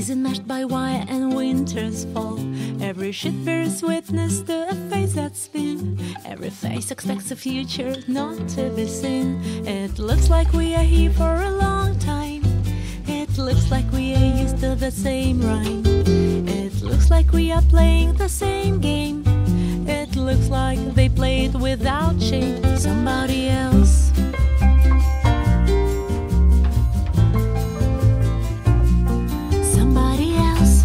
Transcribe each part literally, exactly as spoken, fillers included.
season mashed by wire and winter's fall. Every ship bears witness to a face that's been. Every face expects a future not to be seen. It looks like we are here for a long time. It looks like we are used to the same rhyme. It looks like we are playing the same game. It looks like they play it without shame. Somebody else. Somebody else.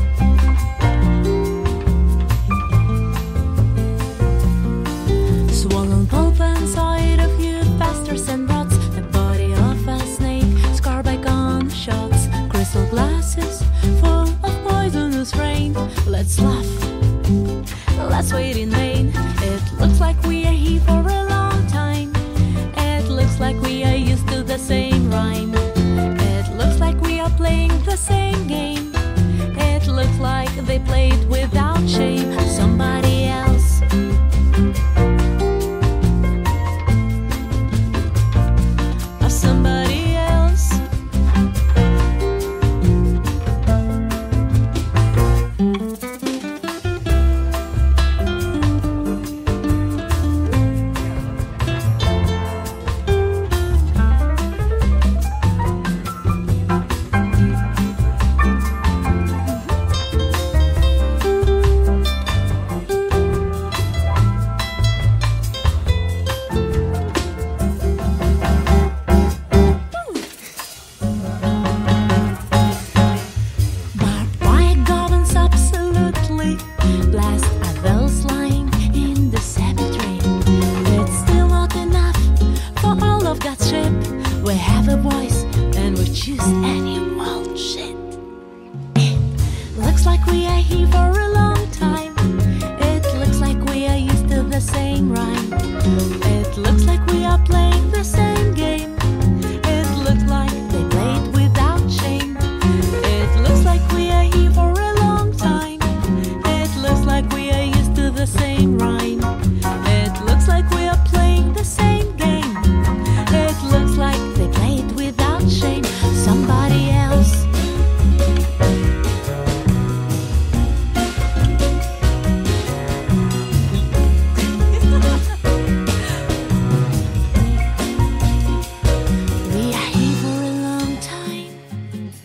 Swollen pulp inside of you, pastors and rods. The body of a snake, scarred by gunshots. Crystal glasses full of poisonous rain. Let's laugh, let's wait in vain. It looks like we are here for a long time. It looks like we are used to the same rhyme. It looks like we are playing the same game. It looks like they played without shame. Somebody else. Of somebody else.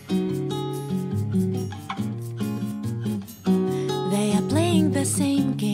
Same game.